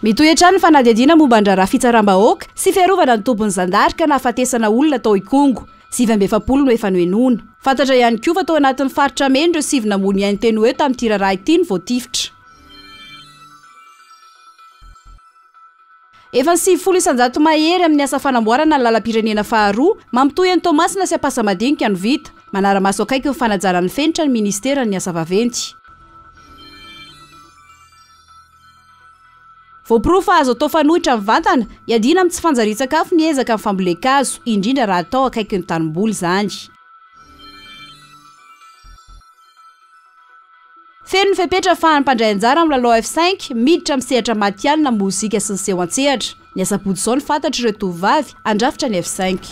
mitoetrany ny fanadihadiana momba andraraha fitsaram-bahoaka sy fiarovana ny tompony zandarika na afatesana olona tao Ikongo 7 no efa noenona. Fantatra ihany koa fa tao anatin'ny faritra mena ireo 9 namony ihany teny hoe tamin'ity raharaha ity ny voatifitra. Efa 7 isanjato mahery amin'ny asa fanamboarana ny lalam-pirenena faharoa mampitohy an'i Tomasina sy Ampasamadinika no vita. Manara-maso akaiky ny fanajaran'ny fenitra ny ministeran'ny asa vaventy. Voaporofo fa azo atao fanohitra amin'ny vantana, iadina amin'ny tsy fanjarian-tsakafo ny ezaka amin'ny famboleka-kazo, indrindra raha atao akaiky ny tanimboly izany. Feno ny fepetra ahafahan'ny mpandray anjara amin'ny lalao F5 miditra amin'ny sehatra matianina mozika sy ny seho an-tsehatra. Ny asa-pody izao ny fantatra ireo tovovavy andrafitra ny F5.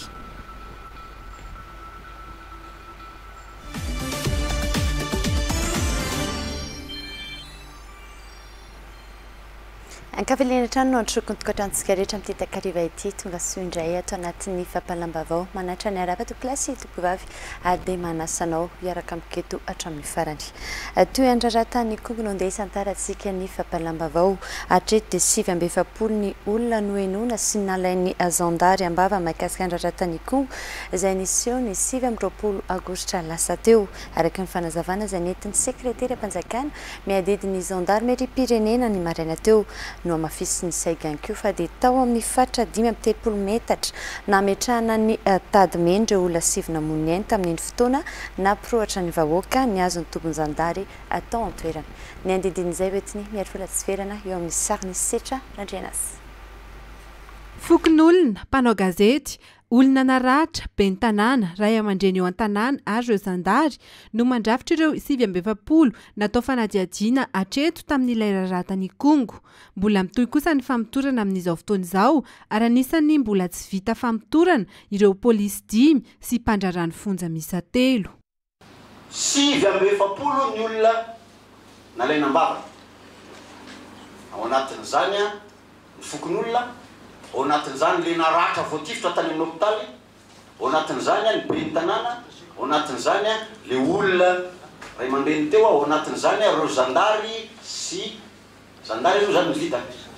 Ankaviliana trano no antrokony tokantranotsika rehetra amin'ity takariva ity tonga soa indray ato anatin'ny fampalambavao manatra ny arava tokilasy tokovavy dia manasanao hiaraka amiketo hatramin'ny farany. Toy andraratany Ikongo no andeha isantarantsika ny fampalambavao hatreto dia 7 ny olona noenona sy nalain'ny zandary ambava mahakasika andraratany Ikongo izay niseho ny 7 aogositra lasa teo araka ny fanazavana izay nentin'ny sekretera mpanjakana miadidin'ny zandarmery pirenena ny maraina teo no amafisy ny saigany koa fa dia tao amin'ny faritra 5 metatra nametrahana ny tady mendry olona 7 namony ihany tamin'ny fotoana napirohatra ny vahoaka ny azon'ny tompony zandary atao an-toerana. Ny andidin'izay hoetiny miary folatsiverana eo amin'ny sariny setra Randrianasy. Fokon'olona, mpanao gazety, olona naratra, ben'ny tanàna, ray aman-dreny eo an-tanàna ary ireo zandary no mandrafitra ireo 7 natao fanadihadiana hatreto tamin'ilay raratany Ikongo. Mbola mitohy kosa ny famitorana amin'izao fotoana izao ary anisan'ny mbola tsy vita famitorana ireo polisy 10 sy mpandrarany fonja misa 3. 7 ny olona nalaina ambava. Ao anatin'izany ny fokon'olona, ao anatin'izany le naratra voatifitra tany amin'ny hopitaly, ao anatin'izany ny ben'ny tanàna, ao anatin'izany le olona ray aman-dreny teo, ao anatin'izany ireo zandary sy zandary io zany ny vita.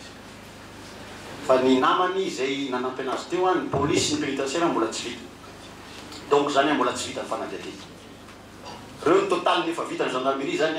Fa ny namany izay nanampy anazy teo ny polisy ny pénitentiaire mbola tsy vita. Donc zany mbola tsy vita ny fanadihadiana. Reo ny total nefa vita ny gendarmerie zany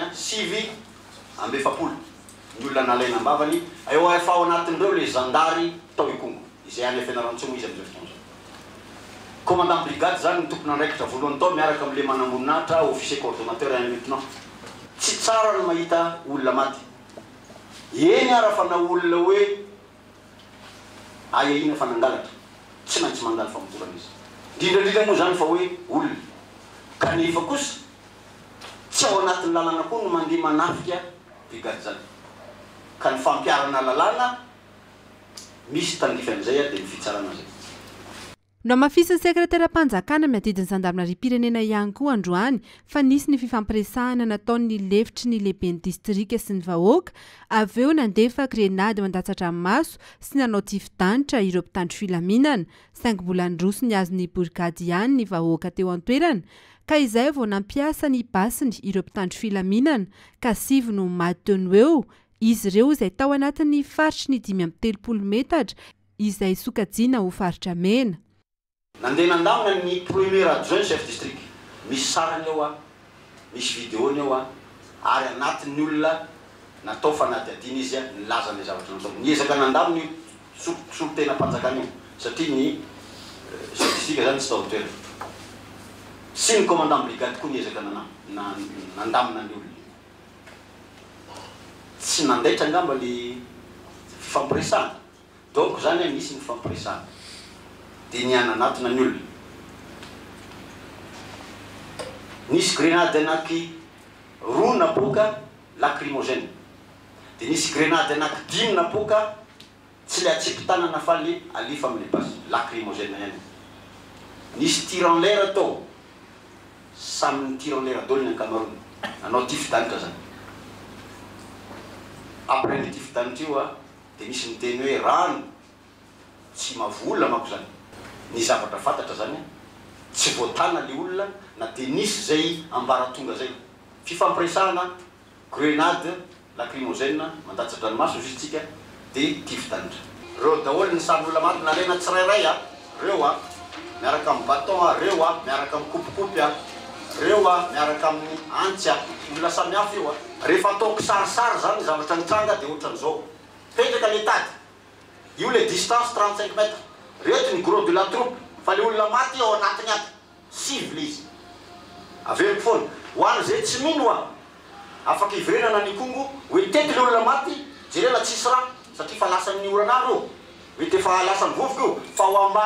7 ny olona nalaina ambavany, eo efa ao anatin'ireo le zandary tao Ikongo izay any fianaran-tsongo izy amin'izao fotoana izao. Commandant brigade zany ny tompony andraikitra voalohany tao miaraka amin'le manamboninahitra officier coordonnateur un lieutenant. Tsy tsara no mahita olona maty. Eny ara fa na olona hoe ina fa nangalatra, tsy maintsy mandalo famotorana izy. Indrindra moa zany fa hoe olona. Kanefa kosa tsy ao anatin'ny lalana koa no mandeha manafika brigade zany. Ka ny fampiarana lalana misy tandifan'izay dia ny fitsarana zay. No amafisy sekretera mpanjakana miadidin'ny zandarmeria pirenena ihany koa androany fa nisy ny fifampiresahana nataon'ny lefitry ny lehiben'ny distrika sy ny vahoaka, avy eo nandefa grenady mandatsatra maso sy nanao tify-danitra ireo mpitandro filaminana, 5 bolany roso ny azon'ny brigady ihany ny vahoaka teo an-toerana, ka izay vao nampiasa ny basiny ireo mpitandro filaminana ka 7 no maty teo eo. Izy ireo izay tao anatin'ny faritry ny 5 metatra izay sokajiana ho faritra mena. Nandeha nandamina ny premier adjoint chef district. Misy sarany eo misy vidéony eo ary anatin'ny olona natao fanadihadiana izy nilaza ny zavatra natao. Niezaka nandamina solotena mpanjakana io satria ny chef district zany tsy tao toerana. Sy ny commandant brigade koa niezaka nandamina ny olona. Tsy nandaitra angamba le fifampiresahana. Donc zany misy ny fifampiresahana. Dia niana anatina ny olona. Nisy grenade anaky 2 napoaka lacrymogène. Dia nisy grenade anaky 5 napoaka tsy le atsipy-tanana fa le alefa amin'le basy lacrymogène ihany. Nisy tir en l'air atao. Samy ny tir en l'air daholo ny ankamaroany. Nanao tify-danitra zany. Après ny tify-danitra io dia nisy miteny hoe rano tsy mavola manko zany. Ny zavatra fantatra zany tsy voatana le olona na dia nisy zay ambaratonga zay. Fifampiresahana, grenade, lacrymogène, mandatsatra ranomaso izy tsika dia tivitanitra reo daholo ny samy olona maty nalena tsirairay a reo a miaraka amin'ny baton a reo a miaraka amin'ny kopikopy a reo a miaraka amin'ny antsy a olona samy hafa io a rehefa ataoko sarisary zany zavatra nitranga dia ohatran'izao petraka le tady io le distance 35 mètres reto ny gros de la troupe fa le olona maty ao anatiny aty sivy le izy averiko foana ho any zay tsy mino a afaka iverenana ny kongo hoe tety le olona maty jerena tsisy raha satria fa lasan'ny oranandro io hoe tefa lasany vovoka io fa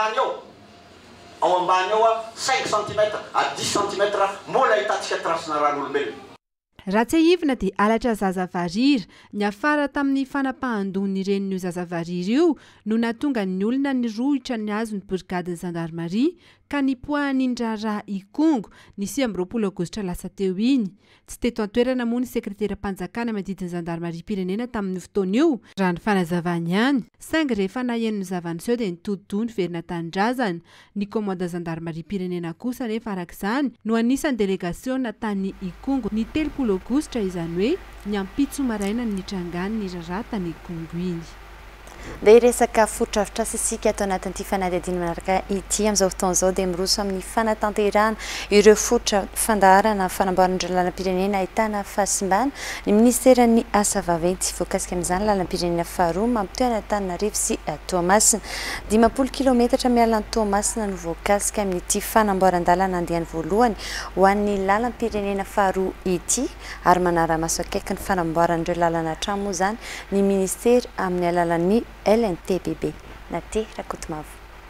ao ambany ao a 5 cm à 10 cm mola hitantsika trasina ran'olombelona raha tsy ahivina dia alatra zazavariry ny afara tamin'ny fanapahandony iren'io zazavariry io no natonga ny olona ny rohitra ny azo ny brigade gendarmerie ka nipoanindrara ikongo ny 20 aogositra lasa teo iny tsy teto antoerana moa ny sekretera-panjakana madidiny gendarmerie pirenena tamin'ny fotoana io raha ny fanazavany ihany saingy rehefa nahenony zavaniseho dia nitodidony verina tandrazana ny commande gendarmerie pirenena kosa nefa arak'izany no anisan'ny délégation tany ikongo ny 30 aogositra izany hoe ny ampitso maraina ny trangany ny rarata ny ikongo iny dia resaka fotodrafitrasa isika atao anatin'ity fanadihadiana manaraka ity amin'izao fotoana izao dia miroso amin'ny fanatanterahana ireo fototra fandaharana fanamboarana lalam-pirenena ahitana fahasimbana ny ministeran'ny asa vaventy voakasika amin'izany lalam-pirenena faharoa mampitoy Antananarivo sy Toamasina 20 kilometatra miala ny Toamasina no voakasika amin'ity fanamboaran-dalana andehan'ny voalohany ho an'ny lalam-pirenena faharoa ity ary manara-maso akaiky ny fanamboaran'ireo lalana trano moa izany ny ministera amin'ny alalan'ny LNTBB Naty Rakotomavo.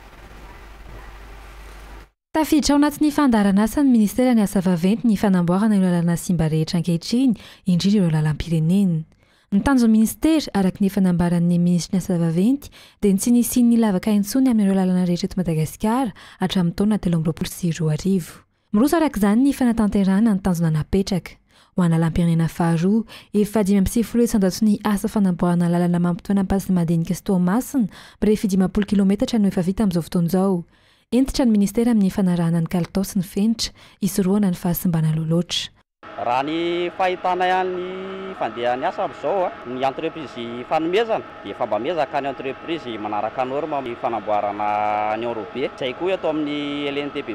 Tafiditra ao anatin'ny fandaharana asa ny ministera ny asa vaventy ny fanamboarana ireo lalana simba rehetra ankehitriny indrindra ireo lalam-pirenena. Ny tanjon'ny ministera araka ny fanambaran'ny ministra ny asa vaventy dia tsy nisy ny lavaka intsony amin'ireo lalana rehetra eto Madagasikara hatramin'ny taona 2024. Miroso arak'izany ny fanatanterahana ny tanjona napetraka. Ho ana lalam-pirenena faharoa efa 5 isanjaton'ny asa fanamboarana lalana mampitoana Ampasy madinika sy Toamasina rehefa 20 kilometatra no efa vita amin'izao fotoana izao. Entitra ny ministera amin'ny fanarahana ny kalitao sy ny fenitra isoroana ny fahasimbana loloatra. Raha ny fahitana ihany fandehany asa amin'izao ny entreprise fanomezana dia efa mba mezaka ny entreprise manaraka norma ny fanamboarana ny Européen. Izay koa atao amin'ny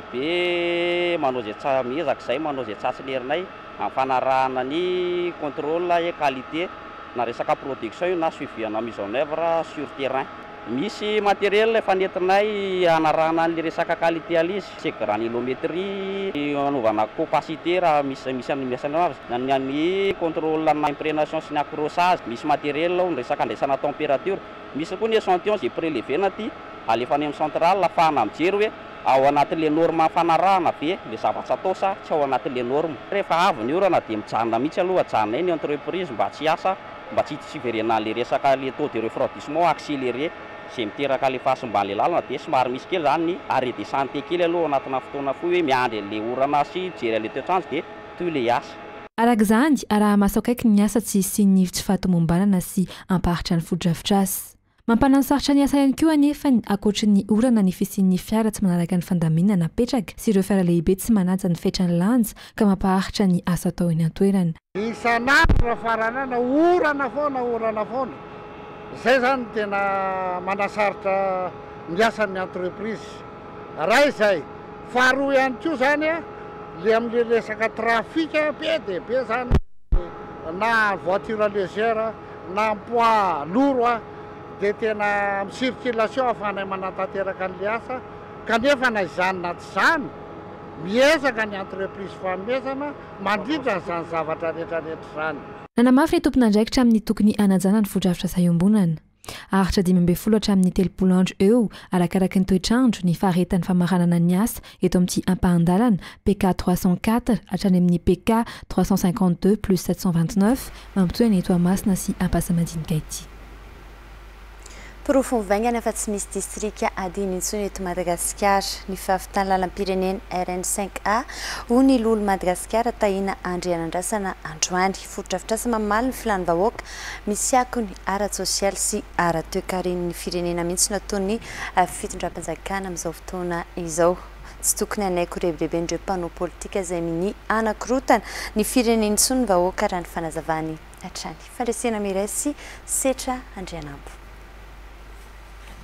LNTBB manao izay tsara mezaka izay manao izay tsatsy-lerinay amin'ny fanarahana ny contrôle et qualité na resaka production io na suivana mise en œuvre sur terrain. Misy matériel efa nentinay anarahana ny resaka qualité alizy c'est granulométrie anaovana capacité raha misy miasana azy ny contrôle na imprégnation sy ny accrochage misy matériel ny resaka andraisana température misy koa ny échantillon zay prélevé naty alefany amin'ny centrale afahana mijery hoe ao anatin'le norme fanarahana ve le zavatra atao sa tsy ao anatin'le norme rehefa avy ny orana dia mijanona mihitsy aloha ajanonay ny entreprise mba tsy asa mba tsy hiverena le resaka le taux de refroidissement accéléré zay miteraka le fahasimban'le lalana dia somary misy kely zany ny arrêt de santé kely aloha anatina fotoana fohy hoe miandry le orana sy jery le toetrandro dia toy le asa. Arak'izany araha maso akaiky ny asa tsy sy ny hivitsy fahatomombanana sy ampaharitra ny fotodrafitrasa. Mampanasarotra ny asa ihany koa anefa ankoatry ny orana ny fisian'ny fiara tsy manaraka ny fandaminana napetraka sy ireo fiara lehibe tsy manaja ny fetrany lanja ka mampaharitra ny asa atao eny an-toerana. Isan'andro faranana orana foana. Izay zany tena manasarotra ny asan'ny entreprise. Raha izay faharoa ihany koa zany le amin'ny resaka trafika be dia be zany na voiture légère na poids lourd dia tena amin'ny circulation ahafahanay manatanteraka an'le asa kanefa na izany na tsy izany miezaka ny entreprise fanomezana mandrindra izany zavatra rehetrarehetra izany. Nanamafy ny tompon'andraikitra amin'ny tokony anajana ny fotodrafitrasa iombonana. Aritra 12 hatramin'ny 30 andro eo arakaraka ny toetrandro ny faharetan'ny famaranana ny asa eto amin'ity ampahan-dalana PK 304 hatrany amin'ny PK 352 plus 729 mampitoy ny Toamasina sy Ampasy-Madinika ity. Porofony vaingana fa tsy misy distrika adiny intsony eto Madagasikara ny fahavitany lalam-pirenena RN5A ho ny lolo Madagasikara tahina andrianandrasana androany fotodrafitrasa mamaly ny filany vahoaka misy ako ny ara-tsosialy sy ara-toekarin'ny firenena mihitsy nataony fitondram-panjakana amin'izao fotoana izao. Tsy tokony anaiko rebrebendreo mpanao politika izay mini anankirotana ny firenena intsony vahoaka raha ny fanazavany hatrany. Fandresena miray sy Setra Andrianambo.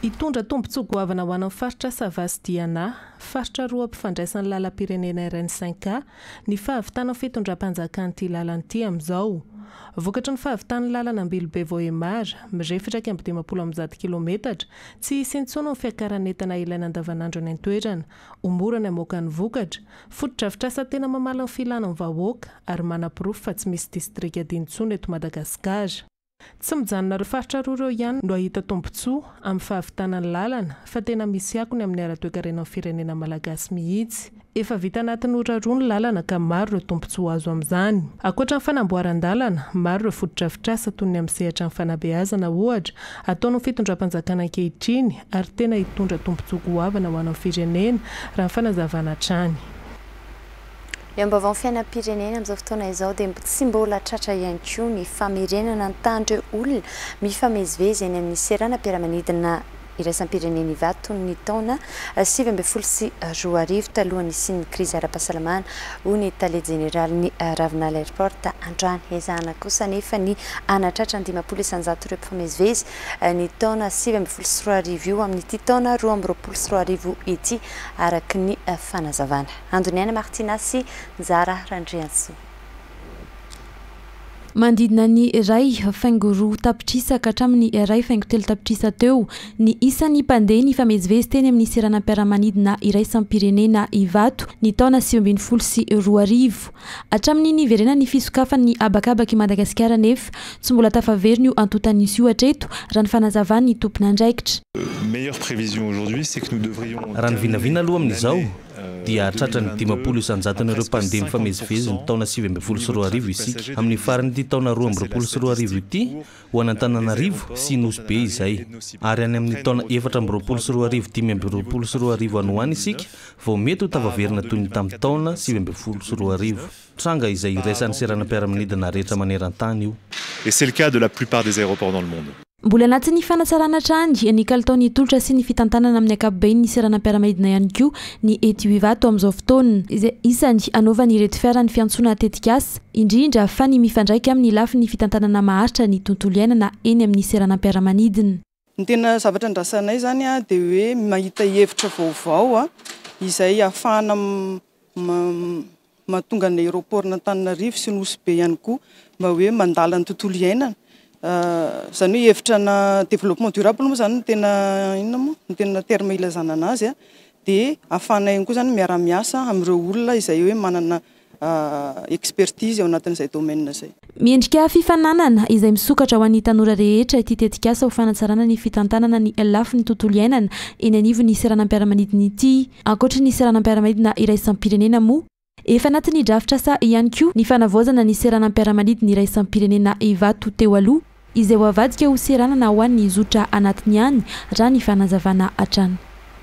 Hitondra tombontsoa goavana ho anao faritra Savasdiana, faritra roa ampifandraisan'ny lalam-pirenena RN5 ny fahavitanao fitondram-panjakan'ity lalanyity amin'izao. Vokatry ny fahavitan'ny lalana Ambilobe Vohemar, mirefitra 120 kilometatra, tsy hisy intsony ny fiakaran'entana ilaina andavanandro any an-toerana, mora ny hamoaka ny vokatra, fotodrafitrasa tena mamala ny filana ny vahoaka ary manam-pirofo fa tsy misy distrika adino intsony eto Madagasikara. Tsy mijanona ireo faritra roa ireo ihany no ahita tombontsoa amin'ny fahavitanany lalana fa tena misy akony amin'ny ara-toe-karenan'ny firenena malagasy mihitsy. Efa vita anatin'ny ora roa ny lalana ka maro ireo tombontsoa azo amin'izany. Ankoatra ny fanamboaran-dalana, maro ireo fotodrafitrasa toy ny amin'ny sehatra ny fanabeazana ohatra, ataon'ny fitondram-panjakana ankehitriny ary tena hitondra tombontsoa goavana ho anao firenena raha ny fanazavana hatrany. Eo ambavao fiainam-pirenena amin'izao fotoana izao dia tsy mbola tratra ihany koa ny famerenana ny tandreo olona mifamezivezy eny amin'ny seranam-piaramanidina iraisam-pirenena Ivato ny taona 2024 talohan'ny isian'ny krizy ara-pahasalamana ho ny tale jeneraly ny Ravinala Airport andrany ezahana kosa nefa ny anatratra ny 500 ireo mpifamezivezy ny taona 2024 io amin'ity taona 2024 ity araky ny fanazavana. Andoniana Martina sy Zara Randrianso. Mandidina ny iray faingo roa tapitrisaka hatramin'ny iray faingo telo tapitrisa teo ny isan'ny mpandeha ny famezivezy teny amin'ny seranam-piaramanidina iraisam-pirenena Ivato ny taona 2024 hatramin'ny niverena ny fisokafan'ny abakabaky Madagasikara nefa tsy mbola tafaveriny io antotan'isy io hatreto raha ny fanazavany ny tompona andraikitra. Meilleure prévision aujourd'hui c'est que nous devrions raha ny vinavina aloha amin'izao dia tratrany 500 ireo mpandeha mifamezivezy ny taona 2024 isika amin'ny faran'ity taona 2024 ity ho an'Antananarivo sy Nosy Be izay ary any amin'ny taona 2024 520 any ho any isika vao mety ho tavaverina toy ny tamin'ny taona 2024 tranga izay iraisan'ny seranam-piaramanidina rehetra maneran-tany io. Et c'est le cas de la plupart des aéroports dans le monde. Mbola anatin'ny fanatsarana hatrany ny kalitaon'ny tolotra sy ny fitantanana amin'ny ankapobeny ny seranam-piaramanidina ihany koa ny eto Ivato amin'izao fotoana izay isany anaovany ireto fiara ny fiantsoana tetikasa indrindra fa ny mifandraika amin'ny lafin'ny fitantanana maharitra ny tontolo iainana eny amin'ny seranam-piaramanidina. Ny tena zavatra andrasanay zany dia hoe mahita hevitra vaovao izay ahafahana mahatonga ny aéroport n'Antananarivo sy Nosy Be ihany koa mba hoe mandala ny tontolo iainana. Zany hoe hevitra na développement durable moa zany tena inona moa ny tena terme ilazana anazy dia ahafahana ihany koa zany miara-miasa amin'ireo olona izay hoe manana expertise ao anatin'izay domaine izay. Miendrika fifananana izay misokatra ho an'ny tanora rehetra ity tetikasa ho fanatsarana ny fitantanana ny lafin'ny tontolo iainana eny anivon'ny seranam-piaramanidina ity. Ankoatra ny seranam-piaramanidina iraisam-pirenena moa efa anatin'ny drafitrasa ihany koa ny fanavaozana ny seranam-piaramanidina iraisam-pirenena Ivato teo aloha izay ho avadika ho seranana ho an'ny zotra anatiny ihany raha ny fanazavana hatrany.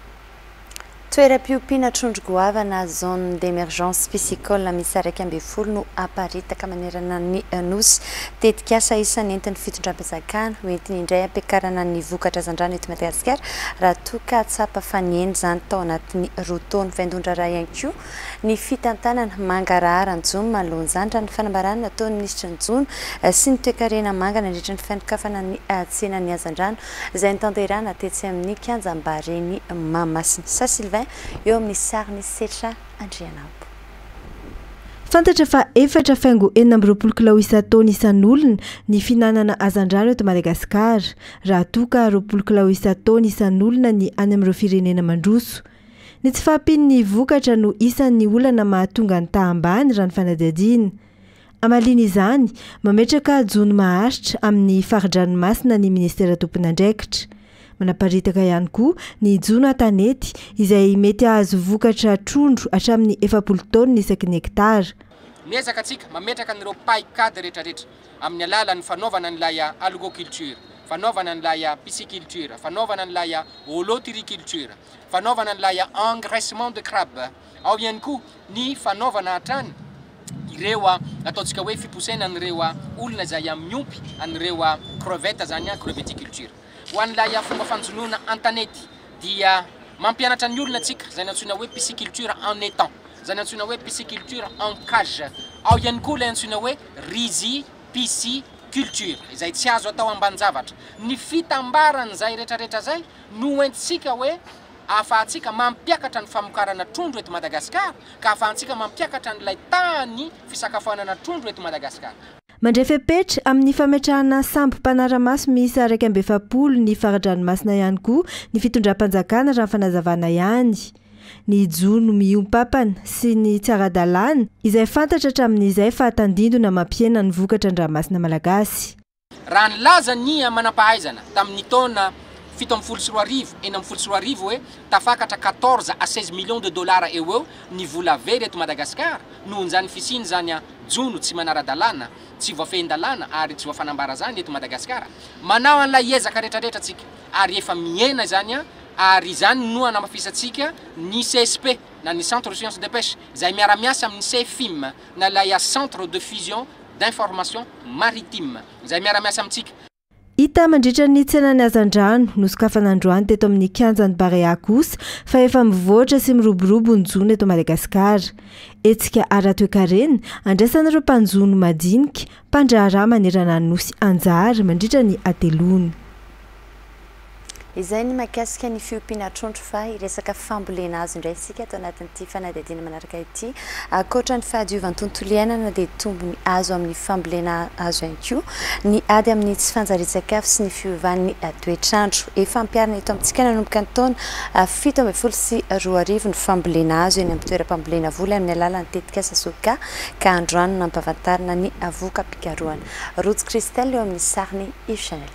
Toeram-piompiana trondro goavana zone d'émergence piscicole misy araiky amby folo no aparitaka manerana ny Nosy tetikasa isan'ny entin'ny fitondram-panjakana hoentiny indray ampiakarana ny vokatra hazandrano eto Madagasikara raha toka tsapa faneny zany tao anatin'ny roa taona vaindondra raha ihany koa ny fitantanana mangarahara anjony manoloana izany raha ny fanambarana nataon'ny minisitra Njono sy ny toe-karena manga nandritra ny fianokafana ny tsena ny hazandrano izay nitanterahana tetsy amin'ny kianjam-bareny Mahamasina. Sylvain eo amin'ny sariny setra Andrianampo. Fantatra fa efatra faingo 4 kilao isan-taona isan'olona ny finanana hazandrano eto Madagasikara raha toka 20 kilao isan-taona isan'olona ny any amin'ireo firenena mandroso. Ny tsy fahampian'ny vokatra no isan'ny olana mahatonga ny tahambany raha ny fanadihadiana. Amalina izany mametraka jony maharitra amin'ny faridranomasina ny ministera tompon'andraikitra. Manaparitaka ihany koa ny jono an-tanety izay mety azo vokatra trondro hatramin'ny 70 taona isaky ny hektara. Miezaka antsika mametraka an'ireo paikady rehetrarehetra amin'ny alalan'ny fanaovana an'ilay algoculture, fanaovana an'ilay pisciculture, fanaovana an'ilay holoturiculture, fanaovana an'ilay engraissement de crabe, ao ihany koa ny fanaovana hatrany ireo ataontsika hoe fiposaina an'ireo olona izay miompy an'ireo crevette zany creveticulture. Ho an'ilay fomba fanjonoana an-tanety dia mampianatra ny olona antsika izay antsoina hoe pisciculture en étang, izay antsoina hoe pisciculture en cage. Ao ihany koa ilay antsoina hoe rizy pisciculture. culture izay tsy azo atao ambanjavatra ny fitambaran'izay rehetrarehetra zay no entsika hoe ahafahantsika mampiakatra ny famokarana trondro eto Madagasikara ka ahafahantsika mampiakatra n'ilay tany fisakafoanana trondro eto Madagasikara. Mandray fepetra amin'ny fametrahana sambo mpanaramaso misy 170 ny fara-dranomasina ihany koa ny fitondram-panjakana raha fanazavana ihany. Ny jono miompapana sy ny tsaradalana izay fantatra hatramin'izay fa tandindona mampiena ny vokatra an-dranomasina malagasy. Raha nilaza ny manam-pahaizana tamin'ny taona 7 eny amin'ny 7 hoe tafakatra 14 à 16 millions de dollars eo ny vola very eto Madagasikara nohon'izany fisiny zany jono tsy manara-dalàna, tsy voafehin-dalàna ary tsy voafanambara zany eto Madagasikara. Manao an'ilay ezaka rehetrarehetra tsika ary efa miena zany ary izany no anamafisatsika ny CSP na ny Centre de Sciences de Pêche izay miara-miasa amin'ny CFIM na lay Centre de Fusion d'Information Maritime izay miara-miasa amintsika. Hita mandritra ny tsenany hazan-drano nosokafana androany teto amin'ny kianjan'ny Barea kosa fa efa mivoatra sy miroborobo ny jono eto Madagasikara. Etsika ara-toekarena andraisan'ireo mpanjono madinika mpandraharaha manerana ny nosy anjara mandritra ny atelona. Izay ny mahakasika ny fiompiana trondro fa iresaka fambolena azy indray isika atao anatin'ity fanadihadiana manaraka ity. Ankoatra ny fahadiovan'ny tontolo iainana dia tombony azo amin'ny fambolena azo ihany koa ny ady amin'ny tsy fanjarian-tsakafo sy ny fiovan'ny toetrandro. Efa ampiarina eto amintsika nanomboka ny taona 7 ny fambolena azo eny amin'ny toeram-pambolena vola amin'ny alalan'ny tetika Sasoka ka androany nampahafantarina ny avoka-pikarohana. Rojo Christelle eo amin'ny sariny Yves Chanel.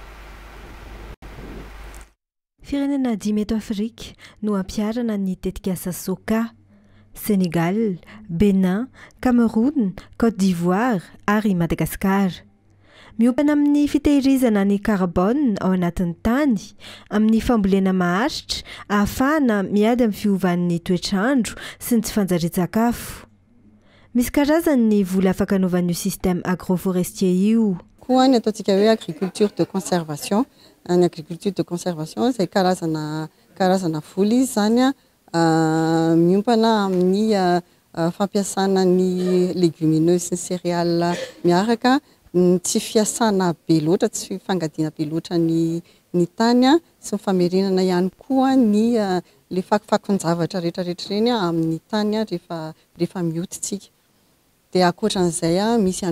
Firenena 10 eto Afrika no ampiarana ny tetika Sasoka, Sénégal, Bénin, Cameroun, Côte d'Ivoire ary Madagascar. Miompana amin'ny fitehirizana ny carbone ao anatin'ny tany, amin'ny fambolena maharitra, ahafahana miady amin'ny fiovan'ny toetrandro sy ny tsy fanjarian-tsakafo. Misy karazany ny vola afaka anaovan'io système agroforestier io. Koa ny ataontsika hoe agriculture de conservation. Ny agriculture de conservation izay karazana vola izy zany miompana amin'ny fampiasana ny légumineuses sy céréales miaraka, tsy fiasana be loatra, tsy fangadiana be loatra ny tany sy famerenana ihany koa ny le fakofakon-javatra rehetrarehetra reny amin'ny tany rehefa miototsika. Dia ankoatran'izay misy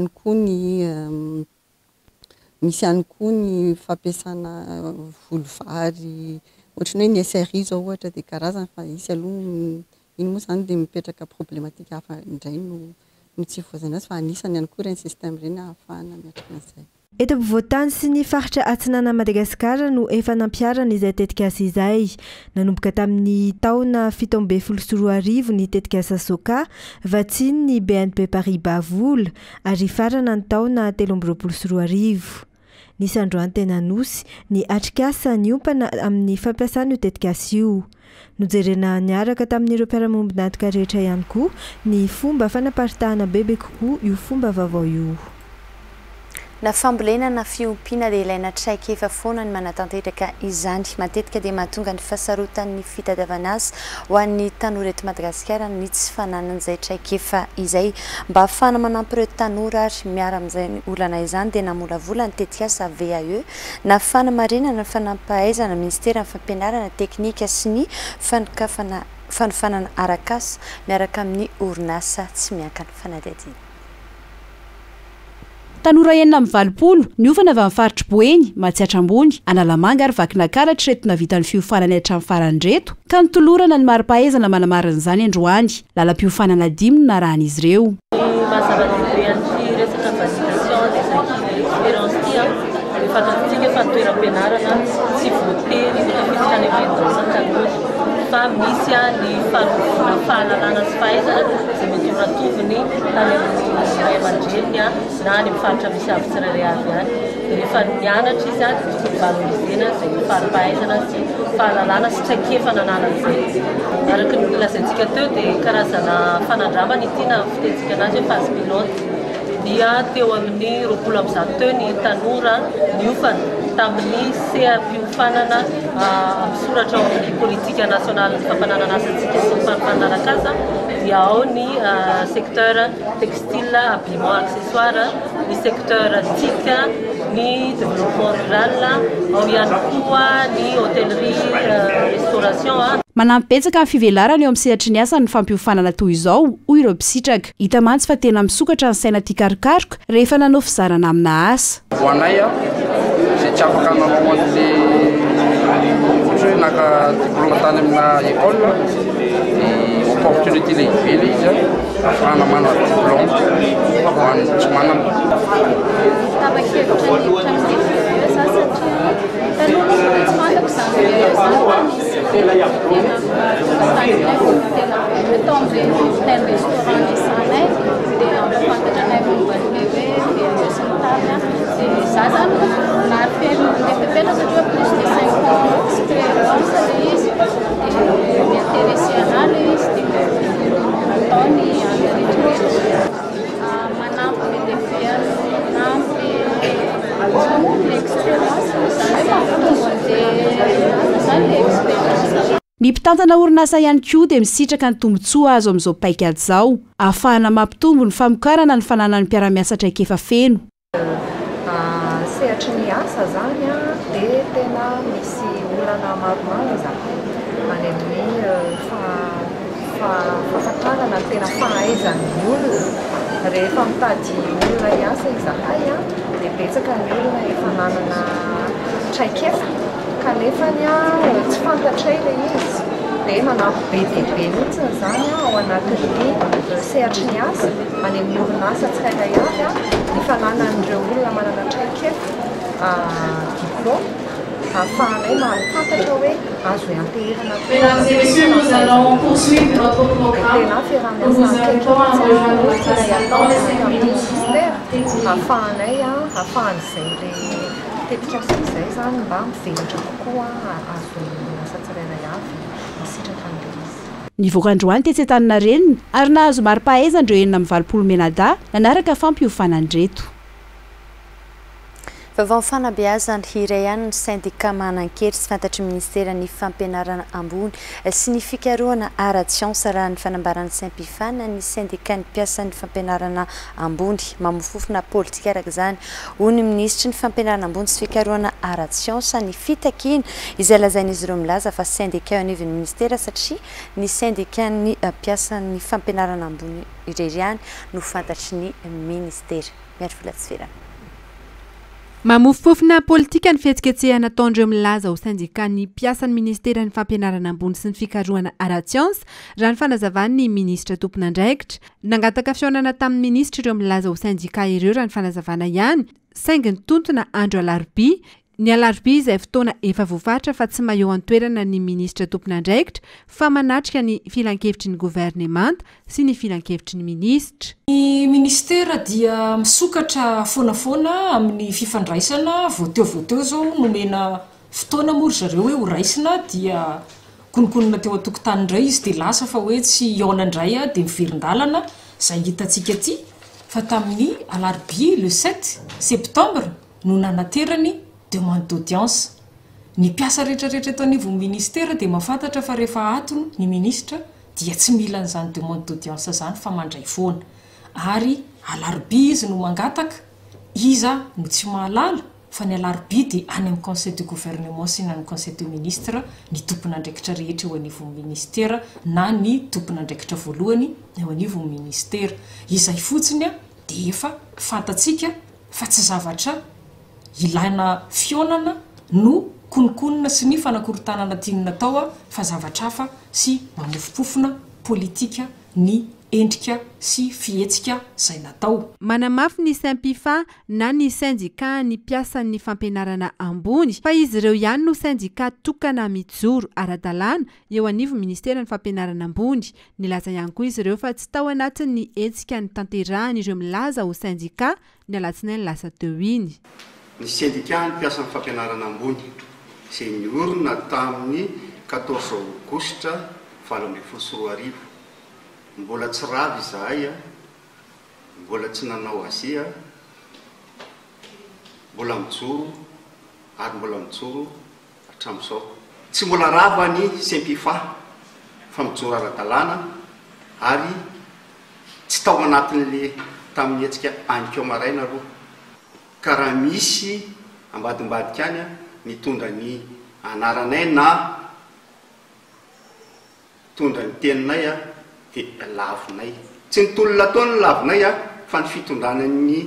ihany koa ny fampiasana volovary ohatrany hoe ny SRI zao ohatra dia karazana fa isy aloha iny moa zany dia mipetraka problématika hafa indray no tsy voazana azy fa anisany ihany koa ireny système ireny ahafahana miatrika an'izay. Eto ampovoantany sy ny faritra atsinana Madagasikara no efa nampiarana izay tetika asa izay. Nanomboka tamin'ny taona 7 ny tetika Sasoka, vatsiny ny BNP Paribas vola ary farana ny taona 13 Nisy androany tena nosy ny atrikasa ny ompana amin'ny fampiasana io tetikasa io. Nojerena niaraka tamin'ireo mpiara-momby nantoka rehetra ihany koa ny fomba fanaparitahana bebe kokoa io fomba vaovao io. Na fambolena na fiompiana dia ilaina traikefa foana ny manatanteraka izany. Matetika dia mahatonga ny fahasarotan'ny fitadiavana azy ho an'ny tanora eto Madagasikara ny tsy fananan'izay traikefa izay. Mba ahafahana manampy ireo tanora ary miara amin'izay olana izany dia namolavola ny tetikasa VAE na fanamarinana ny fanampahaizana ministera ny fampianarana teknika sy ny fanofanana arakasa miaraka amin'ny orinasa tsy miankana fanadihadiana. Tanora enina amin'ny 20 niofana avy amin'ny faritry Boeny, Matsiatrambony, Analamanga ary Vakinankaratra reto navita ny fiofanana hatramin'ny farandreto ka nitolorana ny mari-pahaizana manamarina izany androany. Lalam-piofanana 10 naran'izy ireo. Mahazava-dehibe an'ity resaka validation des acquis expérience ity fantatsika fa toeram-pianarana tsy voatery fitrany amin'ny fa misy ny fahalalana sy fahaizana izay mety horatoviny tany amin'ny ray aman-dreny na any amin'ny faritra misy avy tsirairay avy ihany. Dia rehefa nianatra izy dia valorizena izay fari-pahaizana sy fahalalana sy traikefa nananan'izay. Araka ny lazaintsika teo dia karazana fanandramana ity na fitentsika anazy hoe phase pilote. Dia teo amin'ny 20 teo ny tanora niofana tamin'ny seha-piofanana amin'ny soratra ao amin'ny politika nasional ny fampananana asantsika sy ny fampanarakaza. Dia ao ny secteur textile, habillement accessoire, ny secteur tika ny développement rural, ao ihany koa ny hôtellerie, restauration. Manampetsaka amin'ny fivelarana eo amin'ny sehatry ny asa ny fampiofanana toy izao hoy ireo mpisitraka. Hita mantsy fa tena misokatra ny saina tia karokaroka rehefa nanao fizarana amina asa. Voanay zay tsy afaka nanao an'le ohatra hoe naka diplôme tany amina école dia opportunité lehibe le izy ahafahana manana diplôme ho an'ny tsy manana. Ny mpitantana orinasa ihany koa dia misitraka ny tombotsoa azo amin'izao paikady izao, ahafahana mampitombo ny famokarana ny fananan'ny mpiara-miasa traikefa feno. Sehatry ny asa zany dia tena misy olana maromaro izany any amin'ny fahafantarana ny tena fahaizan'ny olona rehefa mitady olona hiasa izahay dia betsaka ny olona efa nanana traikefa kanefany tsy fantatray le izy dia manampy be dia be mihitsy zany ao anatin'ny sehatry ny asa any amin'ny orinasa tsirairay avy ny fananan'ireo olona manana traikefa diplôme ahafahanay mahafantatra hoe azo ianterana. Mesdames et messieurs, nous allons poursuivre notre programme. Nous allons ahafahanay ahafahan'izay le tetikasizay zany mba mivelatra kokoa azo asa tsirairay avy misitraka an'ilay Ny voakandroany tetsy Antaninarenina ary nahazo mari-pahaizandreo 9 menada nanaraka fampiofanandreto. Vaovao fanabeazana iray ihany ny syndicat manan-kery sy fantatry ministeran'ny fampianarana ambony sy ny fikarohana ara-tsiansa raha ny fanambarany Saint-Pifana ny syndicat ny mpiasan'ny fampianarana ambony mamofofona politika araka izany hoy ny ministra ny fampianarana ambony sy fikarohana ara-tsiansa ny fitakina izay lazain'izy ireo milaza fa syndicat eo anivon'ny ministera satria ny syndicat ny mpiasan'ny fampianarana ambony irery ihany no fantatry ny ministera. Miary filatsifirana. Mamofofona politika ny fihetsiketsehana ataondreo milaza ho syndicat ny mpiasan'ny ministeran'ny fampianarana ambony sy ny fikarohana ara-tsiansa raha ny fanazavan'ny ministra tompon'andraikitra. Nangataka fionana tamin'ny ministra ireo milaza ho syndicat ireo raha ny fanazavana ihany saingy ny tontona andro alarobia. Ny alarobia izay fotoana efa voafatra fa tsy mahaeo an-toerana ny ministra tompon'andraikitra fa manatrika ny filan-kevitry ny gouvernemanta sy ny filan-kevitry ny ministra. Ny ministera dia misokatra foanafoana amin'ny fifandraisana voateo zao nomena fotoana mory zareo hoe ho raisina dia konikonina teo an-tokotany indray izy dia lasa fa hoe tsy iaona indray dia miverin-dalana izay hitantsika aty fa tamin'ny alarobia le 7 septembre no nanaterany demande d'audience. Ny mpiasa rehetrarehetra eto anivon'ny ministera dia mahafantatra fa rehefa atony ny ministra dia tsy mila an'izany demande d'audience zany fa mandray foana ary alarobia izy no mangataka iza no tsy mahalala fa ny alarobia dia any amin'ny conseil du gouvernement sy na ny conseil du ministre ny tompon'andraikitra rehetra eo anivon'ny ministera na ny tompon'andraikitra voalohany eo anivon'ny ministera. Izay fotsiny dia efa fantatsika fa tsy zavatra ilaina fionana no konikonina sy ny fanakorontanana tiany natao fa zavatra hafa sy mamofopofona politika ny endrika sy fihetsika izay natao. Manamafy ny Saint-Pifa na ny syndicat ny mpiasan'ny fampianarana ambony fa izy ireo ihany no syndicat tokana mijoro ara-dalàna eo anivon'ny ministeran'ny fampianarana ambony. Nilaza ihany koa izy ireo fa tsy tao anatin'ny hetsika ny tanterahany ireo milaza ho syndicat ny alatsinainy lasa teo iny. Ny syndicat ny mpiasan'ny fampianarana ambony izay niorina tamin'ny 14 aogositra 2024. Mbola tsy ravy izahay mbola tsy nanao azy mbola mijoro ary mbola mijoro hatramin'izao. Tsy mbola rava ny Saint-Pifa fa mijoro ara-dalàna ary tsy tao anatin'le tamin'ny hetsika Ankiao Maraina aloha ka raha misy ambadimbadika any a mitondra ny anaranay na tondra ny teninay a de lavinay tsy nitolona taony lavinay a fa ny fitondranany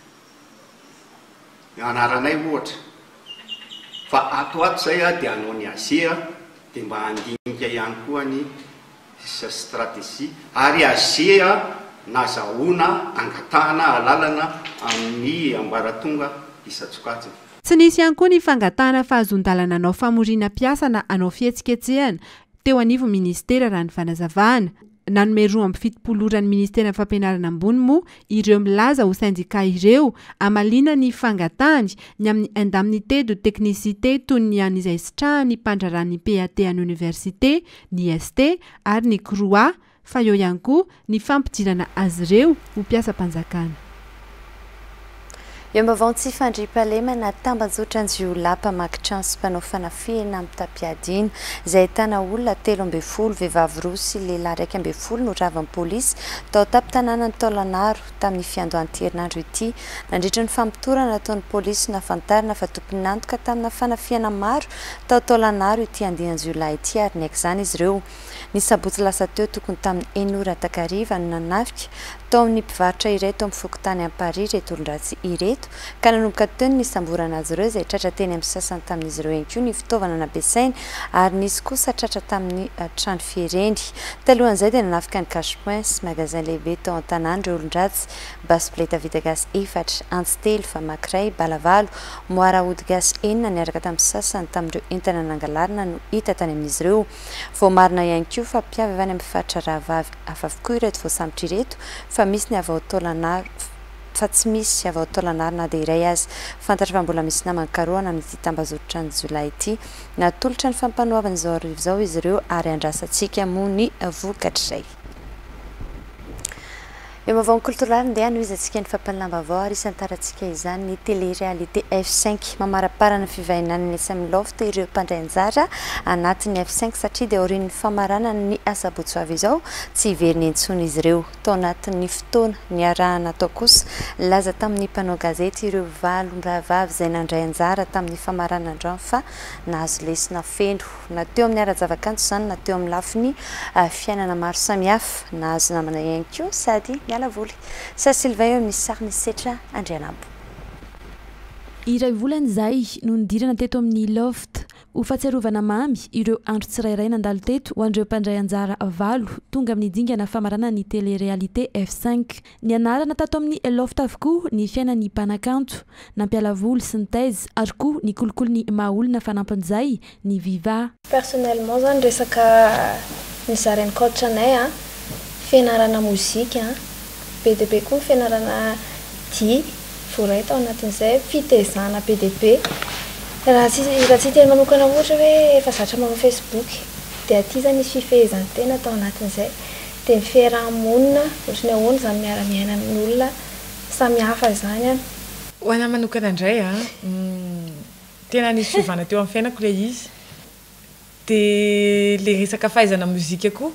anaranay ohatra fa atoato zay a de anao ny azea de mba handinika ihany koa ny stratégie ary azea nazahoana angatahana alalana amin'ny ambaratonga isatsokajiny. Tsy nisy ihany koa ny fangatahana fahazon-dalana anao famorina mpiasa na anao fihetsiketsehana teo anivo ministera raha ny fanazavana. Nanome 2.7 orany ministera fampianarana ambony moa ireo milaza ho syndika ireo amalina ny fangatahany ny amin'ny indemnité de technicité toy ny an'izay sitrahany mpandrarany PAT any université, ny ST ary ny CROA fa eo ihany koa ny fampidirana azy ireo ho mpiasa-mpanjakana. Eo mbavao tsy fandriam-pahalemana tambazotra-njiolahy mpamakitrano sy mpanao fanafihana amin'ny Tapiadina izay ahitana olona 13 vehivavy roa sy lehilahy 12 no ravin'ny polisy tao tampon-tanàna ny Taolagnaro tamin'ny fiandohan'ny herinandro ity. Nandritra ny fampitorana nataon'ny polisy nafantarina fa tompony nantoka tamina fanafihana maro tao Taolagnaro ity andian-jiolahy ity ary niaiky izany izy ireo. Ny sabotsy lasa teo tokony tamin'ny 1 takariva no nanafika tao amin'ny mpivarotra ireto amin'ny fokotany Amparihy reto olon-dratsy ireto ka nanomboka teo ny nisamborana azy ireo izay tratra teny amin'ny sasany tamin'izy ireo ihany koa ny fitaovana nampiasainy ary nisy kosa tratra tamin'ny trano fiereny. Talohan'izay dia nanafika ny cache-point sy magasin lehibe tao an-tanàna ireo olon-dratsy, basibileta vita gasy 4, antsy 3, famakiray, balavalo, moara ody gasy 9 niaraka tamin'ny sasany tamin'ireo entana nangalarina no hita tany amin'izy ireo. Vao marina ihany koa fa mpiavy avy any amin'ny faritra Rahavavy hafa avokoa ireto voasambotra ireto fa misy ny avy ao Taolagnaro fa tsy misy avy ao Taolagnaro na dia iray azy. Fantatra fa mbola misy namany karohana amin'ity tambazotra ny Zolahy ity. Natolotra ny fampanoavana izao arivo izao izy ireo ary andrasantsika moa ny vokatrizay. Eo mbavao kulturale ndeha nohizantsika ny fampalalambavao ary isan'ny tarantsika izany ny télé-réalité F5 mamaraparana fivainana ny amin'ny loft ireo mpandray anjara anatin'ny F5 satria dia aorian'ny famarana ny asabotsy izao tsy hiveriny intsony izy ireo. Tao anatin'ny fotoana ny arahana tao kosa laza tamin'ny mpanao gazety ireo valon-drahavavy izay nandray anjara tamin'ny famarana androany fa nahazo lesona feno na teo amin'ny ara-javakanto izany na teo amin'ny lafiny fiainana maro samihafa nahazo namana ihany koa sady mialavoly. Sa Sylvain eo amin'ny sariny setra Andrianambo. Iray volana izay no nidirana teto amin'ny loft ho fahatsiarovana mamy ireo andro tsirairay nandalo teto ho andreo mpandray anjara valo tonga amin'ny dingana famarana ny télé-réalité F5. Ny anarana tato amin'ny loft avokoa ny fiainan'ny mpanakanto, nampialavoly sy ny taiza ary koa ny kolokolony mahaolona fanampin'izay ny viva. Personnellement zany resaka nizarain'ny coach anay fianarana mozika PDP koa fianarana dia voray tao anatin'izay fitezana PDP raha tsy tena manokana ohatra hoe efa zatra manao Facebook dia aty zany misy fifehezan-tena tao anatin'izay dia ny fiarahamonina ohatra ny ahoana zany miara-miaina amin'olona samihafa zany ho ana manokana indray tena nisy fiovana teo amin'ny fiainako ilay izy dia le resaka fahaizana mozika koa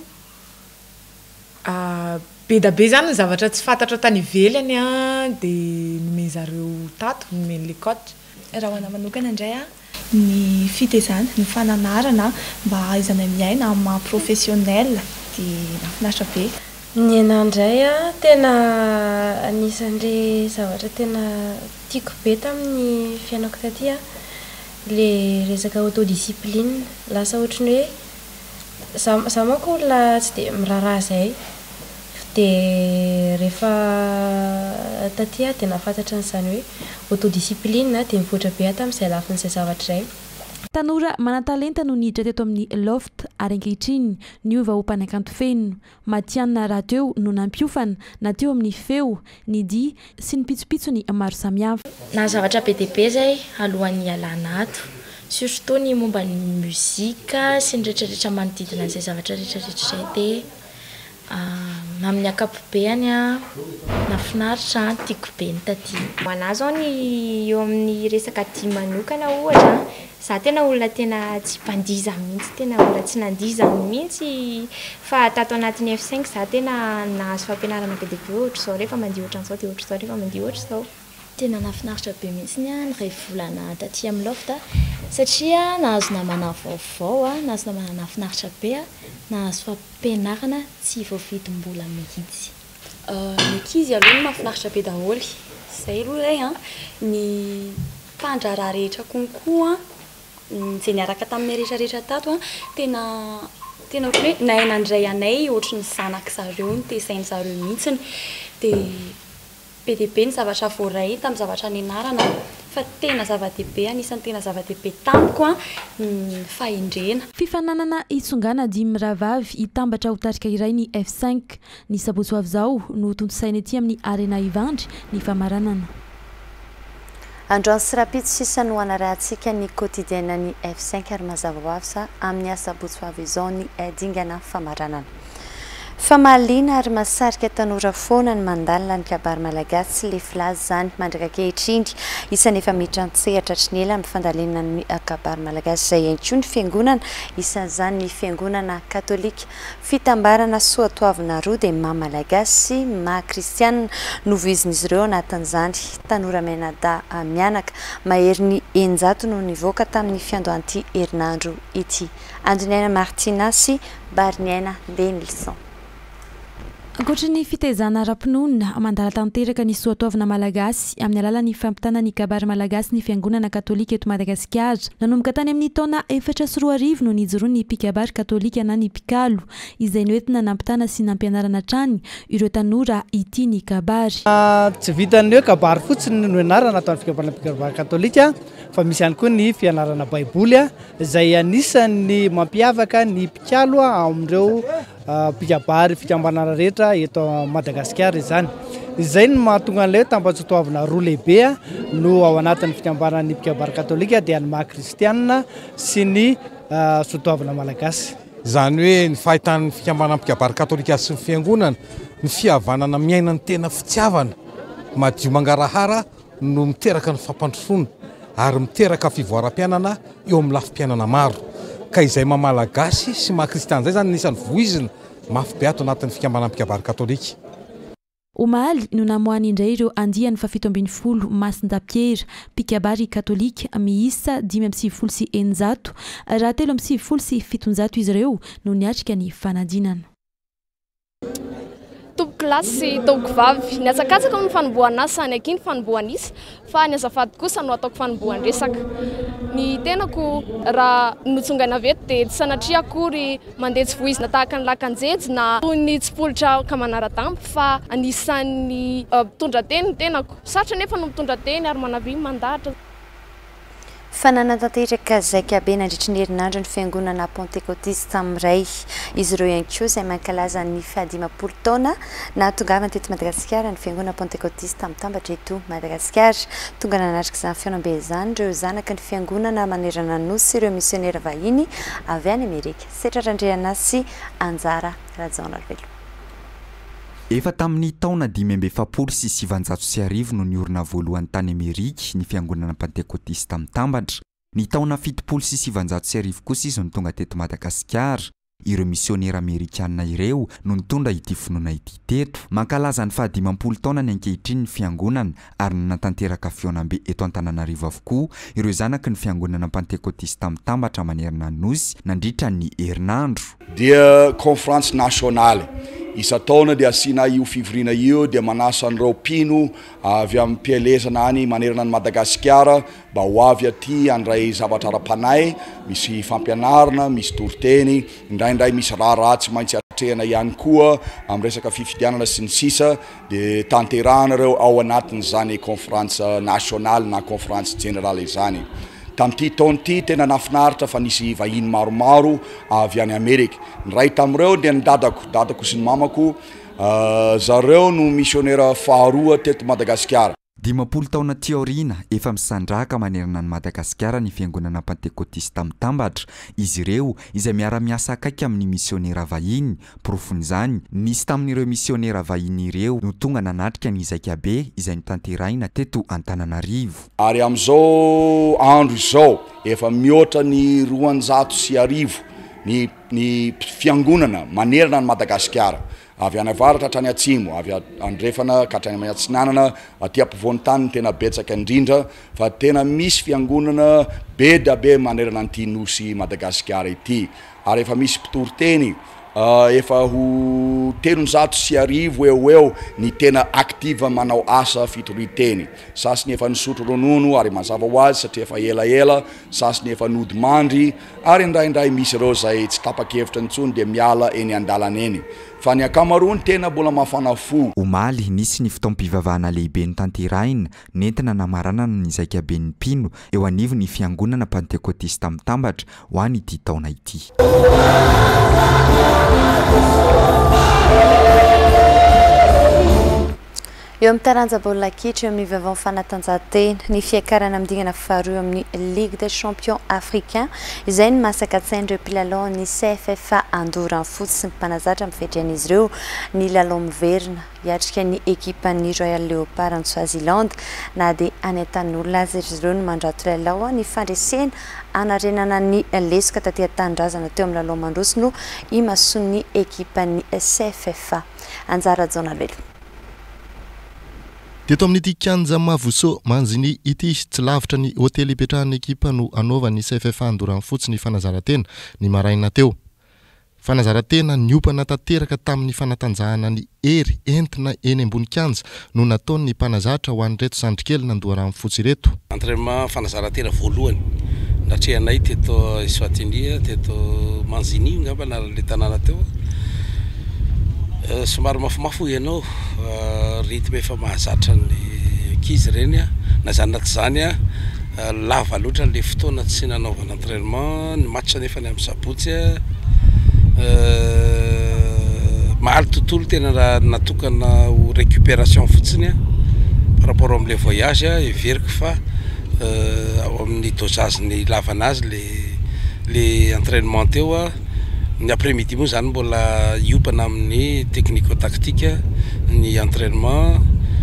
be da be zany ny zavatra tsy fantatra tany ivelany dia nomeny zareo tato nomeny le coach. Raha ho ana manokana indray ny fitezana ny fananarana mba ahaizana miaina amin'ny maha professionnel dia nafinaritra be. Ny anandray tena anisan'ilay zavatra tena tiako be tamin'ny fiainako taty le resaka autodiscipline lasa ohatrany hoe za manko olona tsy dia miraharaha izay dia rehefa taty dia nafantatra n'izany hoe autodiscipline dia mivoatra be tamin'izay lafin'izay zavatra izay. Tanora manan-talenta no niditra teto amin'ny loft ary ankehitriny niova ho mpanakanto feno. Matianina raha teo no nampiofana na teo amin'ny feo, ny dia sy ny pitsopitsony maro samihafa. Na zavatra PDP zay alohan'ny ialana ato, surtout ny momba ny muzika sy ny rehetrarehetra manodidina izay zavatra rehetrarehetra izay dia amin'ny akapobeany nafinaritra tiako be ny taty. Ho anahy zao ny eo amin'ny resaka dia manokana ohatra za tena olona tena tsy mpandiza mihitsy, tena olona tsy nandiza mihitsy fa tato anatin'ny F5 za tena nahazo fampianarana PDP ohatra zao rehefa mandihy ohatra an'izao dia ohatra zao rehefa mandihy ohatra zao. tena nafinaritra be mihitsiny a ny ray volana taty amin'ny lofta satria nahazo namana vaovao a nahazo namana nafinaritra be a nahazo fampianarana tsy voavidim-bola mihitsy. Ny ankizy aloha mahafinaritra be daholo zay aloha ray a ny fandraraha rehetra konkoa zay niaraka taminay rehetrarehetra tato a tena ohatry hoe nay nandray anay ohatry ny zanak zareo ny tezainy zareo mihitsiny dia be dia be ny zavatra voaray tamin'ny zavatra nianarana fa tena zava-dehibe anisan'ny tena zava-dehibe tamiko a ny fahendrena. Fifananana itsongana dimy rahavavy hitambatra ho tarika iray ny F5 ny sabotsy ho avy izao no tontosaina ety amin'ny arena Ivandry ny famaranana. Androany sy rapito sisa no anarahantsika ny quotidienne ny F5 ary mazava ho avy sa amin'ny asabotsy ho avy izao ny dingana famaranana. Famalina ary masarika tanora foana ny mandalina ny kabary malagasy le filazy zany mandraka ankehitriny isan'ny efa miditra an-tsehatra hatriny ela amin'ny fandalina ny kabary malagasy izay ihany ny fiangonana isan'izany ny fiangonana katolika fitambarana soatoavina roa dia maha-malagasy maha-kristianina novoizin'izy ireo anatin'izany tanora menada mianaka mahery ny enjato no nivoaka tamin'ny fiandohan'ity herinandro ity. Andoniana Martina sy Barniana Denilson. Ankoatra ny fitaizana ara-pinoana mandala tanteraka ny soatoavina malagasy amin'ny alalan'ny fampitana ny kabary malagasy ny fiangonana katolika eto Madagasikara nanomboka tany amin'ny taona 2004 no nijoroa ny mpikabary katolika na ny mpikalo izay noentina nampitana sy nampianarana trany ireo tanora ity ny kabary. Tsy vitan'ny hoe kabary fotsiny no ianarana ataon'ny fikabary katolika fa misy ihany koa ny fianarana baiboly izay anisan'ny mampiavaka ny mpikalo amin'ireo mpikabary fikambanana rehetra eto Madagasikara izany. Izay no mahatonga an'ilay tambajotoavina roa lehibe no ao anatin'ny fikambanana ny mpikabary katolika dia ny maha-kristianina sy ny soatoavina malagasy. Izany hoe ny fahitan'ny fikambanana mpikabary katolika sy ny fiangonana ny fihavanana miainany tena fitiavana madio mangarahara no miteraka ny fampandrosoana ary miteraka fivoaram-piainana eo amin'ny lafim-piainana maro. Ka izay maha-malagasy sy maha-kristiana izay zany nisan'ny voizina mafy be ato anatin'ny fikambanana mpikabary katolika. Omaly no namoahany indray ireo andiany fa 7 Masindapiera mpikabary katolika miisa 570 raha 370 izy ireo no niatrika ny fanadinana. Tompoko lasy sy tompoko vavy ny atsakatsaka ny fanombohana azy sany aky ny fanombohana izy fa ny azafady kosa no ataoko fanombohana resaka. Ny tenako raha notsongana veto dia tsy sanatria akory mandeha tsy voizina tahaka ny lakanjejo na ny tsipolitra ka manara-dampo fa anisan'ny mitondra teny ny tenako sarotra nefa no mitondra teny ary manavy mandahatra. Fananatanteraka zaikabe nandritra ny herinandro ny fiangonana Pentekotista amiray izy ireo ihany koa izay mankalaza ny fahadimapolo taona na tongavana teto Madagasikara ny fiangonana Pentekotista mitambatra eto Madagasikara. Tonga nanatrika izany fiaonam-be izany ireo zanaka ny fiangonana manerana nosy ireo misionera vahiny avy any Amerika. Setrarandriana sy Anjara Rajaonarvelo. Efa tamin'ny taona 1970 no niorina voalohany tany Amerika ny fiangonana Pentekotista mitambatra. Ny taona 1970 kosa izy no tonga teto Madagasikara. Ireo misionera Amerikanina ireo no nitondra ity finoana ity teto. Mankalaza ny 15 taona ny ankehitriny ny fiangonana ary natanteraka fiaonam-be eto Antananarivo avokoa ireo zanaky ny fiangonana Pentekotista mitambatra manerana nosy nandritra ny herinandro. Dia conférence nationale isa-taona dia asiana io fivoriana io dia manasa an'ireo mpino avy amin'ny mpielezana any manerana ny Madagasikara mba ho avy aty andray zavatra ara-panahy, misy fampianarana, misy toriteny, indraindray misy raha tsy maintsy atrehana ihany koa amin'ny resaka fifidianana sy ny sisa dia tanterahana ireo ao anatin'izany conférence nationale na conférence générale izany. Tamin'ity taona ity tena nafinaritra fa nisy vahiny maromaro avy any Amerika. Ny ray tamin'ireo dia ny dadako sy ny mamako zareo no misionera faharoa teto Madagasikara. 10 taona teoriana efa misandraka manerana ny Madagasikara ny fiangonana Pentekotista mitambatra. Izy ireo izay miara-miasa akaiky amin'ny misionera vahiny profon'izany nisy tamin'ireo misionera vahiny ireo no tonga nanatrika ny zaikabe izay nitanteraina teto Antananarivo. Ary amin'izao andro izao efa mihoatra ny 250 ny fiangonana manerana ny Madagasikara. avy any avaratra hatrany atsimo, avy andrefana ka hatrany Atsinanana, aty ampovoan'ny tany tena betsaka indrindra, fa tena misy fiangonana be da be manerana an'ity nosy Madagasikara ity. Ary efa misy mpitory-teny efa ho 300 eo ny tena aktiva manao asa fitory-teny. Sasiny efa nisotro ronono ary mazava ho azy satria efa elaela, sasiny efa nody mandry, ary indraindray misy ireo zay tsy tapa-kevitra intsony dia miala eny an-dalana eny. Fa ny akamaroany tena mbola mafana fo. Omaly nisy ny fotoam-pivavahana lehibe ny tanterahina nentina namaranana ny zaika ben'ny Pino eo anivony ny fiangonana Pentekotista mitambatra ho any ity taona ity. Eo amin'ny taranja baolina kitra eo amin'ny vavao fanatanjahantena ny fiakarana amin'ny dingana faharoa amin'ny Ligue des Champions africain izay ny masaka atsain'ireo mpilalao ny CFFA andorany fotsy sy ny mpanazatra mifetrian'izy ireo ny lalao miverina hiatrika ny ekipa ny Royal Leopard ny Swaziland na dia anentan'olona azy ireo no mandrato lalao ny fandresena anarenana ny lesoka taty an-tanindrazana teo amin'ny lalao mandroso no imasoan'ny ekipa ny CFFA anjara jonalelo. Teto amin'ny kanja mavoso manjiny ity tsy lavitra ny hotely ipetrahan'ny ekipa no anaovany CFFA andorany fotsy ny fanazarantena ny maraina teo. Fanazarantena niopana tanteraka tamin'ny fanatanjahana ny hery entina eny ambony kanja no nataony mpanazatra ho an'ireto zandrikely nandoarany fotsy ireto. Entraînement fanazarantena voalohany natrehanay teto Eswatini teto Manzini ngamba le tanàna teo. Somary mafimafo ianao rythme efa mahazatra ny ankizy ireny na zany na tsy zany lava loatra le fotoana tsy nanaovana entraînement ny match nefa ny amin'ny sabotsy mahaly tontolo tena natokana ho récupération fotsiny par rapport amin'le voyage everiko fa ao amin'ny dosage ny lavanazy le entraînement teo ny après-midi moa zany mbola iopana amin'ny technico-tactique ny entraînement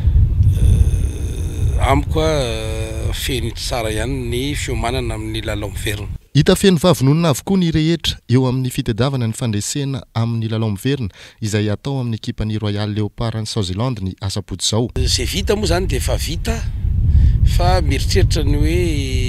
amiko feny tsara ihany ny fiomanana amin'ny lalao miverina. Hita feno vavononona avokoa ny rehetra eo amin'ny fitadiavana ny fandresena amin'ny lalao miverina izay atao amin'ny ekipa ny Royal Leopard ny Swaziland ny asabotsy zao. Zay vita moa zany dia efa vita fa mieritreritra ny hoe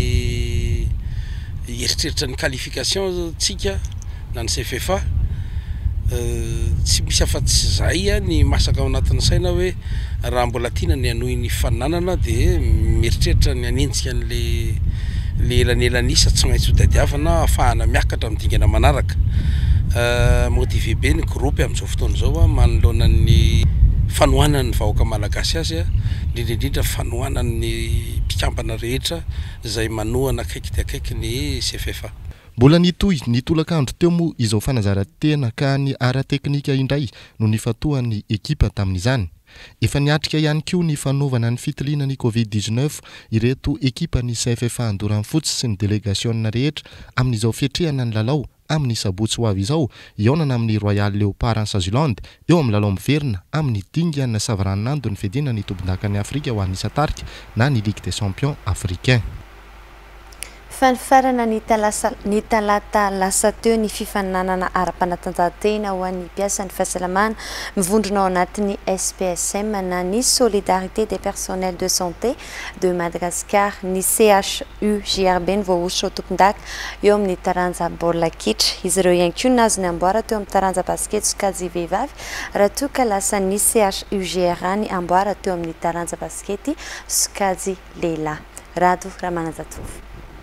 eritreritra ny qualification tsika na ny CFFA tsy misy afa-tsy zay ny masaka ao anatin'ny saina hoe raha mbola tiana ny anohy ny fananana dia mieritreritra ny anentsika le elanelanisa tsy maintsy ho tadiavana ahafahana miakatra amin'ny dingana manaraka. Motivé be ny groupe amin'izao fotoana izao manoloana ny fanohanany vahoaka malagasy azy indrindra fanohanany mpikambana rehetra izay manohana akaiky dia akaiky ny CFFA. Mbola nitohy nitolakandro teo moa izao fanazarantena ka ny ara-teknika indray no nifatohan'ny ekipa tamin'izany. Efa niatrika ihany koa ny fanaovana ny fitiliana ny Covid-19 ireto ekipa ny CFFA andorany fotsy sy ny délégation rehetra amin'izao fiatrehana ny lalao amin'ny sabotsy ho avy izao iaonana amin'ny Royal Leopard ny Swaziland eo amin'ny lalao miverina amin'ny dingana savaranando ny fedina ny tombon-dakan'ny Afrika ho an'ny Satarika na ny Ligue des Champions africain. Fanfarana ny talata lasa teo ny fifananana ara-panatanjahantena ho an'ny mpiasa ny fahasalamana mivondrona ao anatin'ny SPSM na ny solidarité des personnels de santé de Madagascar ny CHUGRB ny voaositra ao tompon-daka eo amin'ny taranja baolina kitra. Izy ireo ihany koa nazo ny amboara teo amin'ny taranja basket sokajy vehivavy raha toa ka lasa ny CHUGRA ny amboara teo amin'ny taranja basket sokajy lehilahy. Rado Ramanazatov.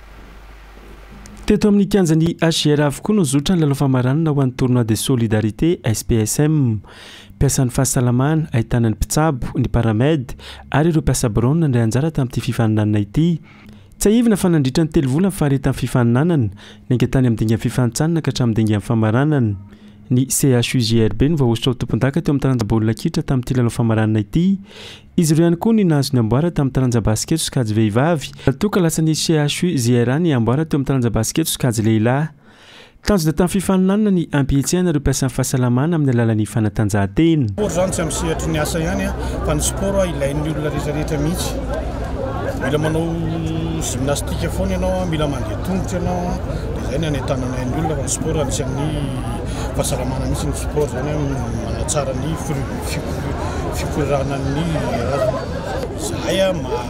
Teto amin'ny kianjan'ny HGR avokoa no zotra ny lalao famaranana ho an'ny tournoi de solidarité SPSM. Mpiasan'ny fahasalamana ahitana ny mpitsabo, ny paramède ary ireo mpiasa brona indray anjara tamin'ity fifaninanana ity. Tsy ahivina fa nandritra ny 3 volana fahareta amin'ny fifaninanana nangetany amin'ny dinga fifanitsanana ka hatramin'ny dinga famaranana. Ny CHUGRB ny vahosotra ao tompon-daka teo amin'ny taranja baolina kitra tamin'ity lalao famaranana ity. Izy ireo ihany koa ny nazo ny amboara tamin'ny taranja basket sokajy vehivavy. Toka lasa ny CHUGRA ny amboara teo amin'ny taranja basket sokajy lehilahy. Tanjona tamin'ny fifaninanana ny ampietsehana ireo mpiasan'ny fahasalamana amin'ny alalan'ny fanatanjahantena. Sport zany tsy amisihatry ny asa ihany fa ny sport ilain'ny olona rehetrarehetra mihitsy. Mila manao gymnastique foana ianao, mila mandeha tongotra ianao, dia izay ny hanetanana ny olona fa ny sport anisan'ny fahasalamana mihitsy ny sport zany manatsara ny fikoranany zahay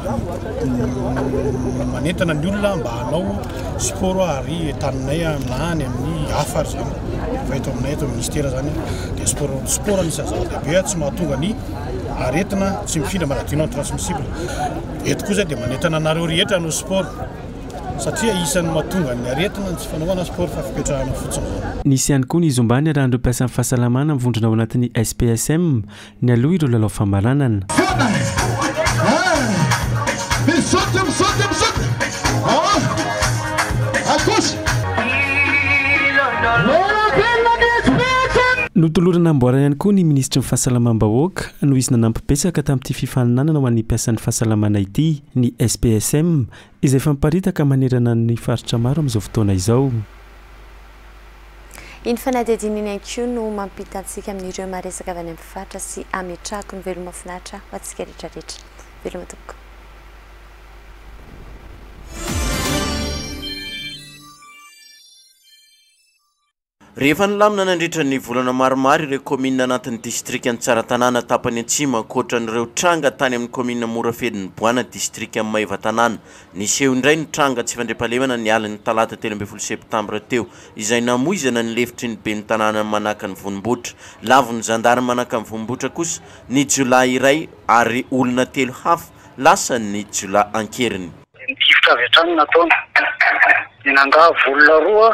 manentana ny olona mba hanao sport ary taninay aminany amin'ny afary zany fa eto aminay eto ministera zany dia sport anisany zava-dehibe tsy mahatonga ny aretina tsy mifindra maladie non transmissible eto kosa dia manentana anareo rehetra hanao sport satria isan'ny mahatonga ny aretina tsy fanaovana sport fa fipetrahana fotsiny nisy ihany koa ny izy ombany rahandreo mpiasa amin'ny fahasalamana mivondrona ao anatin'ny SPSM ny aloha ireo lalao fambaranana notolorana amboarana ihany koa ny ministry ny fahasalamam-bahoaka no izy nanampibetsaka tamin'ity fifaninanana ho an'ny mpiasan'ny fahasalamana ity ny SPSM izay famparitaka manerana ny faritra maro amin'izao fotoana izao. Iny fanadihadiana ihany koa no mampitantsika amin'ireo maresaka avy any amin'ny mpivarotra sy ametrahako ny veloma mahafinaritra ho antsika rehetrarehetra. Veloma tompoko. Rehefa nilamina nandritra ny volana maromaro ireo komina anatin'ny distrika Tsaratanàna tapany Atsimo ankoatran'ireo tranga tany amin'ny komina Morafediny Boana distrika Maiva Tanàna. Niseho indray ny tranga tsy fandriampahalemana ny aliny talata 12 septambra teo izay namoizana ny lefitry ny ben'ny tanàna manaka ny vonimbotra. Lavo ny zandary manaka ny vonimbotra kosa ny Jolay iray ary olona 3 hafa lasa ny Jolay ankeriny. Tifitra avy hatrany nataony inanga volona roa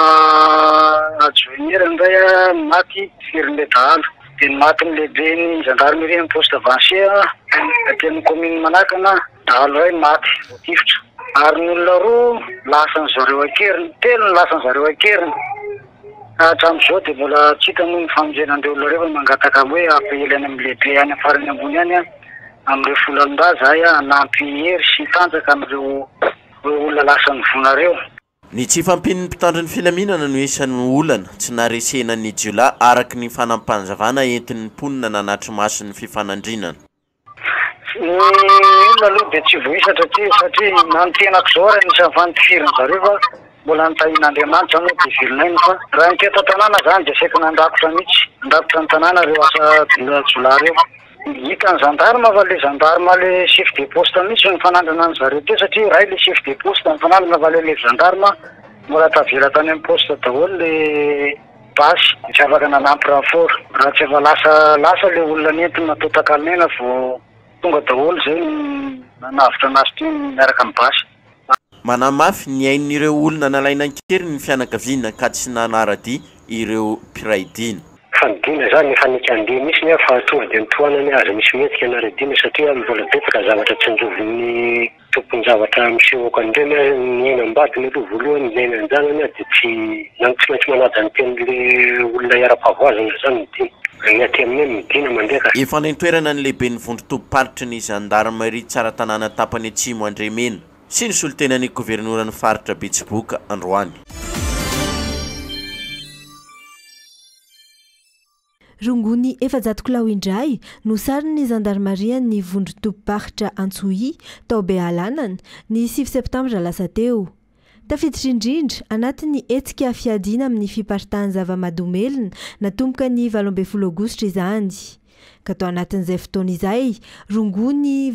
junior ndray maty firle dahalo dia ny maty ny lehibe ny gendarmerie amin'ny poste avancé aty amin'ny commune manakana dahalo iray maty tifitra ary ny olona roa lasa ny zareo ankeriny telo ny lasa ny zareo ankeriny hatramin'izao dia mbola tsy hita noho ny famonjenandreo olona reo mangataka hoe ampahely any amin'ny lehibe any afarany ambony any amin'ireo folalon-daza ahy hanampy hery sy tanjaka amin'ireo olona lasa ny vonareo. Ny tsy fampin'ny mpitandro ny filaminana no isan'ny olana tsy naresena ny Jolay araky ny fanampanjavana entin'ny mponina nanatry maso ny fifanandrinana. Ny olona aloha dia tsy voisatra satria nantenako izao ary nisy avantifiriny zareo fa mbola nitahin'Andriamanitra moa dia vilinay fa raha niteta tanàna zany dia saika nandakotra mihitsy nandakotra ny tanàna reo asa Jolay reo. Hita ny gendarme fa le gendarme le chef de poste mihitsy ny fanandrana ny zareo teo satria ray le chef de poste ny fanandrana fa le gendarme mbola tavela tany amin'ny poste daholo le basy tsy afaka nanampy rapport raha tsy efa lasa le olona nentina natao takalmena vao tonga daholo zay nanavitra anazy ty miaraka amin'ny basy. Manamafy ny ain'ireo olona nalaina ankeriny ny fianakaviana ka tsy nanaradia ireo mpiraidina. Fanidina zany efa nikandeha misy ny fa tonga dia nitohanany azy misy mihetsika naredina satria mbola betsaka zavatra tsy njovin'ny tompony zavatra misehoaka an'ireny ny ainam-badiny aloha voalohany ny ainan'izany dia tsy maintsy manaja ny tenin'le olona iara-pavoazana zany ny aty amin'ny midina mandeha ka. Efa nentoerana ny lehibe ny vondrom-tompoparitry ny gendarmerie Tsaratanàna tapany Atsimo Andremena sy ny solotenan'ny governoran'ny faritra Betsiboka androany. Rongony 700 kilao indray no sarin'ny gendarmerie ny vondrom-tompoparitra Antsohi tao Bealanana ny 7 septambra lasa teo. Tafiditra indrindra anatin'ny hetsika fiadiana amin'ny fiparitahany zava-mahadomelina natomboka ny 12 aogositra izany. Ka tao anatin'izay fotoana izay, rongony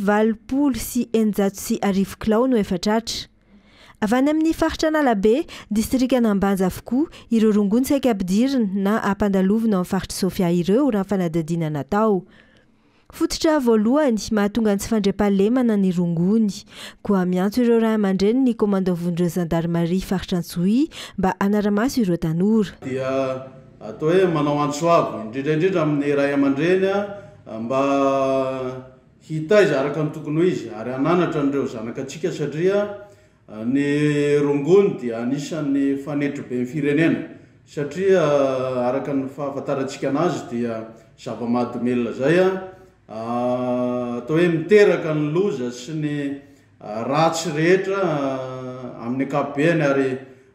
809 kilao no efa tratra. Avy any amin'ny faritra Analabe, distrika Anambanja avokoa, ireo rongony saika ampidirina na ampandalovina amin'ny faritra Sofia ireo raha fanadihadiana natao. Fototra voalohany mahatonga ny tsy fandriampahalemana ny rongony, koa miantso ireo ray aman-dreny ny komandam-vondron'ireo gendarmerie faritra Antsohi mba hanara-maso ireo tanora. Dia atao hoe manao antsoavo indrindra amin'ny ray aman-dreny mba hitaiza araka ny tokony ho izy ary ananatra an'ireo zanakatsika satria ny rongony dia anisan'ny fanetro be ny firenena satria araka ny fahafantarantsika anazy dia zava-mahadomelina zay atao hoe miteraka ny loza sy ny ratsy rehetra amin'ny ankapobeny ary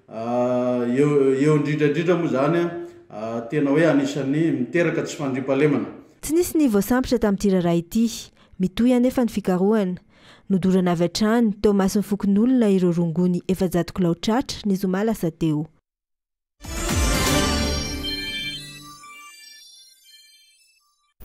eo indrindra moa zany tena hoe anisan'ny miteraka tsy fandriampahalemana. Tsy nisy ny voasambotra tamin'ity raharaha ity, mitohy anefa ny fikarohana. Nodorana avy hatrany teo mason'ny fokon'olona ireo rongony 700 kilao tratra ny zoma lasa teo.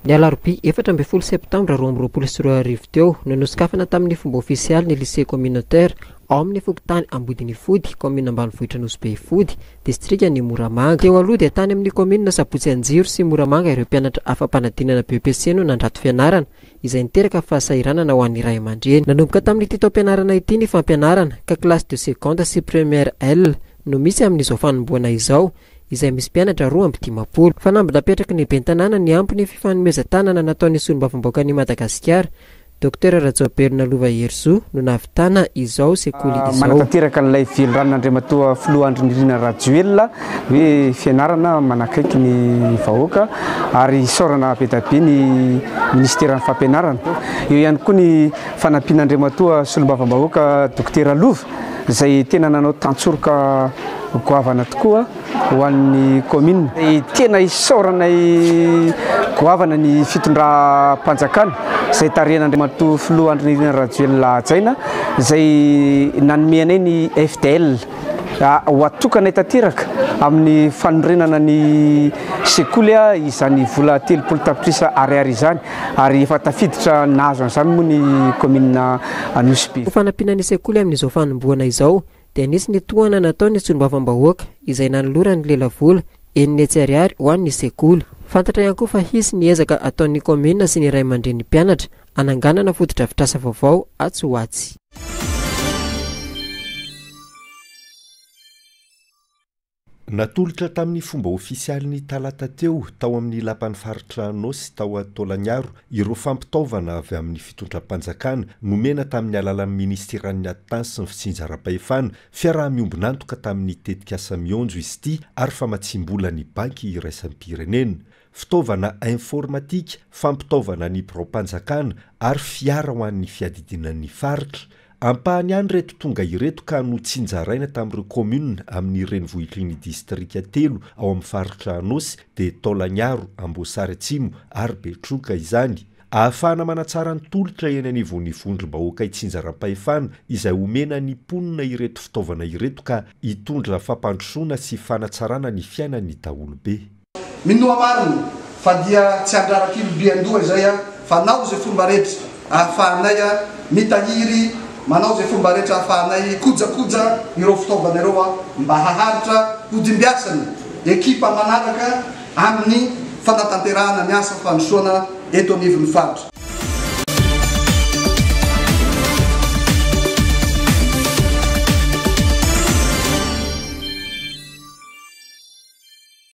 Ny alarobia 14 septambra 2024 teo no nosokafana tamin'ny fomba ofisialy ny lycée communautaire ao amin'ny fokotany Ambodiny Fody, commune ambanivohitra Nosy Fody, distrika ny Moramanga. Teo aloha dia tany amin'ny commune Sabotsy Anjiro sy Moramanga ireo mpianatra afa-panadinana BEPC no nandrato fianarana izay niteraka fahasahiranana ho an'ny ray aman-dreny. Nanomboka tamin'ity taom-pianarana ity ny fampianarana ka classe de seconde sy première L no misy amin'izao fanomboana izao izay misy mpianatra 250. Fanamby-napetraky ny bentanàna ny ampy ny fifanomezan-tanana nataon'ny solombavamboaka ny Madagasikara. Dr Rajoberna Lova Herzo no navitana izao sekoly izao. Manatanteraka n'ilay velon-dranoandriamatoa Filohandry Nirina Rajoelina hoe fianarana manakaiky ny vahoaka ary sorana be da be ny ministera ny fampianarana. Eo ihany koa ny fanampian'andriamatoa solombavambahoaka Dr Lova izay tena nanao tantsoroka goavana tokoa ho an'ny commune. Tena isaorana goavana ny fitondram-panjakana izay tarehan'andriamatoa Filohandry Nirina Rajoelina Hajaina izay nanomeanay ny FDL ho atokana tanteraka amin'ny fanorenana ny sekoly izany vola 30 tapitrisa ariary izany ary efa tafiditra nahazo an'izany moa ny commune Nosy Be. Fanampiana ny sekoly amin'izao fanomboana izao dia nisy ny tohana nataon'ny solombavambahoaka izay nanolorany Lelavola 9 ariary ho an'ny sekoly. Fantatra ihany koa fa hisy ny ezaka ataon'ny commune sy ny ray aman-dreny mpianatra ananganana fotodrafitrasa vaovao atsy ho atsy. Natolotra tamin'ny fomba ofisialy ny talata teo tao amin'ny lapan'ny faritra Nosy tao Tolagnaro ireo fampitaovana avy amin'ny fitondram-panjakana nomena tamin'ny alalan'ny ministeran'ny Atansy sy ny fitsinjaram-pahefana fiaraha-miombonantoka tamin'ny tetika asa mionjo izy ity ary famatsimbola ny banky iraisam-pirenena. Fitaovana informatika, fampitaovana ny birao-panjakana ary fiara ho an'ny fiadidinan'ny faritra. Ampahany any reto tonga ireto ka no tsinjaraina tamin'ireo commune amin'ny renivohitriny distrika 3 ao amin'ny faritra Nosy dia Tolagnaro, Amboasary Atsimo ary Betroka izany. Ahafahana manatsara ny tolotra eny anivon'ny vondrom-bahoaka itsinjaram-pahefana izay omena ny ponina ireto fitaovana ireto ka hitondra fampandrosoana sy fanatsarana ny fiainan'ny daholobe. Minoa marina fa dia tsy andrarak'olobe-andoha izay fa nao izay fomba rehetra ahafahanay mitahiry manao izay fomba rehetra ahafahanay kojakoja ireo fitaovana ireo mba haharitra hodim-biasany ekipa manaraka amin'ny fanatanterahana ny asa fandrosoana eto anivon'ny faritra.